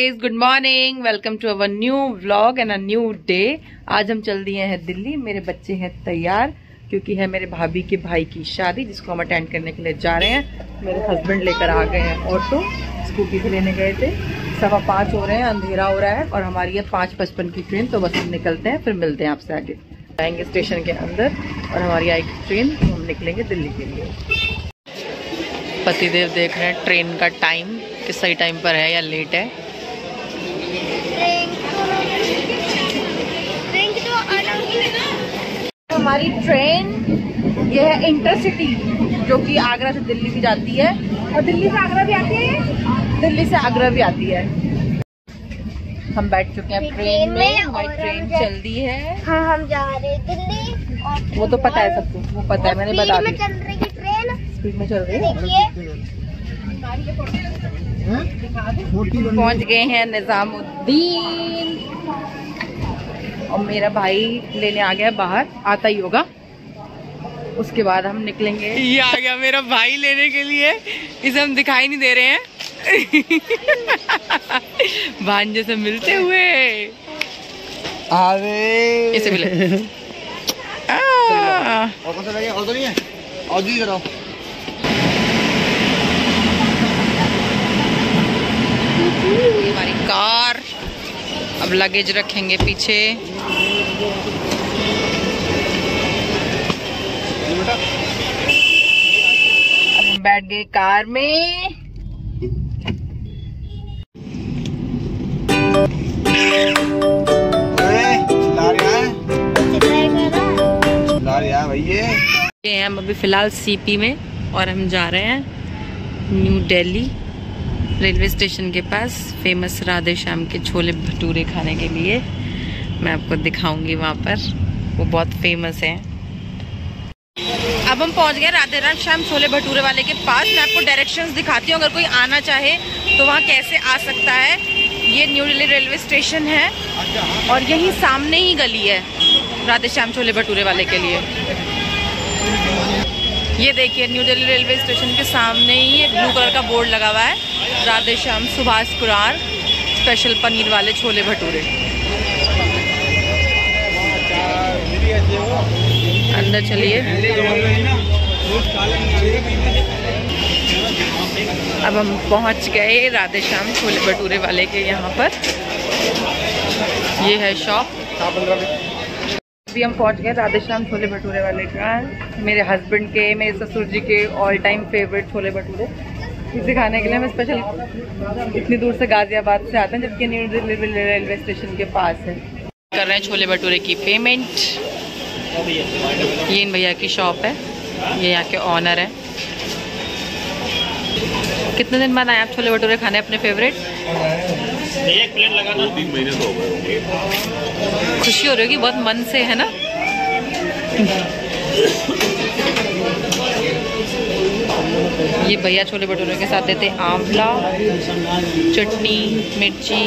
Guys, good morning. Welcome to our new vlog and a new day. आज हम चल दिए हैं दिल्ली। मेरे बच्चे हैं तैयार क्योंकि है मेरे भाभी के भाई की शादी जिसको हम अटेंड करने के लिए जा रहे हैं। मेरे हस्बैंड लेकर आ गए हैं ऑटो, स्कूटी से लेने गए थे। 5:15 हो रहे हैं, अंधेरा हो रहा है और हमारी है 5:55 की ट्रेन। तो बस हम निकलते हैं, फिर मिलते हैं आपसे आगे। जाएंगे स्टेशन के अंदर और हमारी आएगी ट्रेन, तो हम निकलेंगे दिल्ली के लिए। पतिदेव देख रहे हैं ट्रेन का टाइम कि सही टाइम पर है या लेट है। हमारी ट्रेन ये है इंटरसिटी, जो कि आगरा से दिल्ली भी जाती है और दिल्ली से आगरा भी आती है, दिल्ली से आगरा भी आती है। हम बैठ चुके हैं ट्रेन में। हमारी ट्रेन चल दी है। हाँ, हम जा रहे हैं दिल्ली। वो तो पता है सबको, वो पता है, मैंने बता दिया। चल रही ट्रेन, स्पीड में चल रही है। पहुंच गए हैं निजामुद्दीन और मेरा भाई लेने आ गया बाहर, आता ही होगा। उसके बाद हम निकलेंगे। ये आ गया मेरा भाई लेने के लिए, इसे हम दिखाई नहीं दे रहे हैं। भांजे से मिलते हुए इसे मिले। और तो नहीं है, और जी कराओ। हमारी कार, अब लगेज रखेंगे पीछे। अब हम बैठ गए कार में। भैया हम अभी फिलहाल सीपी में और हम जा रहे हैं न्यू दिल्ली रेलवे स्टेशन के पास फेमस राधे श्याम के छोले भटूरे खाने के लिए। मैं आपको दिखाऊंगी वहाँ पर, वो बहुत फेमस है। अब हम पहुँच गए राधे श्याम छोले भटूरे वाले के पास। मैं आपको डायरेक्शंस दिखाती हूँ, अगर कोई आना चाहे तो वहाँ कैसे आ सकता है। ये न्यू दिल्ली रेलवे स्टेशन है और यही सामने ही गली है राधे श्याम छोले भटूरे वाले के लिए। ये देखिए न्यू दिल्ली रेलवे स्टेशन के सामने ही एक ब्लू कलर का बोर्ड लगा हुआ है, राधे श्याम सुभाष कुरार स्पेशल पनीर वाले छोले भटूरे। अंदर चलिए। अब हम पहुंच गए राधे श्याम छोले भटूरे वाले के यहाँ पर। ये है शॉप। अभी हम पहुंच गए राधे श्याम छोले भटूरे वाले का। मेरे हस्बैंड के, मेरे ससुर जी के all time favourite chole bhature. इसे खाने के लिए हम स्पेशल इतनी दूर से गाजियाबाद से आते हैं, जबकि न्यू दिल्ली रेलवे स्टेशन के पास है। कर रहे हैं छोले भटूरे की पेमेंट। ये इन भैया की शॉप है, ये यहाँ के ऑनर है। कितने दिन बाद आए आप छोले भटूरे खाने अपने फेवरेट? एक प्लेट लगा था, 3 महीने तो हो गए। खुशी हो रही होगी बहुत मन से, है ना? ये भैया छोले भटूरे के साथ देते आंवला, चटनी, मिर्ची।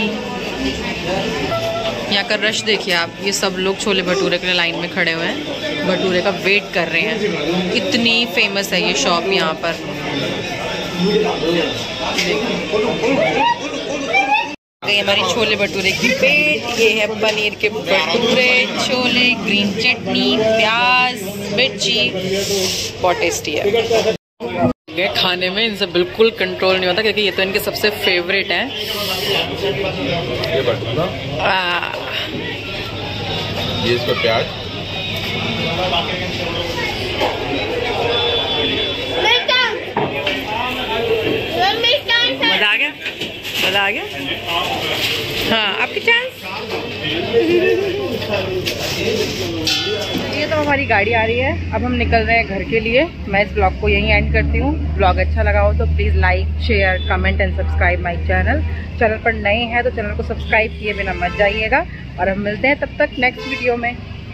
यहाँ का रश देखिए आप, ये सब लोग छोले भटूरे के लिए लाइन में खड़े हुए हैं, भटूरे का वेट कर रहे हैं। इतनी फेमस है ये शॉप यहाँ पर। ये हमारी छोले भटूरे की प्लेट। ये है पनीर के भटूरे, छोले, ग्रीन चटनी, प्याज, मिर्ची, बहुत टेस्टी है। खाने में इनसे बिल्कुल कंट्रोल नहीं होता क्योंकि ये तो इनके सबसे फेवरेट हैं। ये भटूरा, ये इसका प्याज, मजा आ गया, मजा आ गया। हाँ, आपकी चांस। ये तो हमारी गाड़ी आ रही है, अब हम निकल रहे हैं घर के लिए। मैं इस ब्लॉग को यहीं एंड करती हूँ। ब्लॉग अच्छा लगा हो तो please like, share, comment and subscribe my channel. Channel पर नए हैं तो चैनल को सब्सक्राइब किए बिना मत जाइएगा और हम मिलते हैं तब तक नेक्स्ट वीडियो में।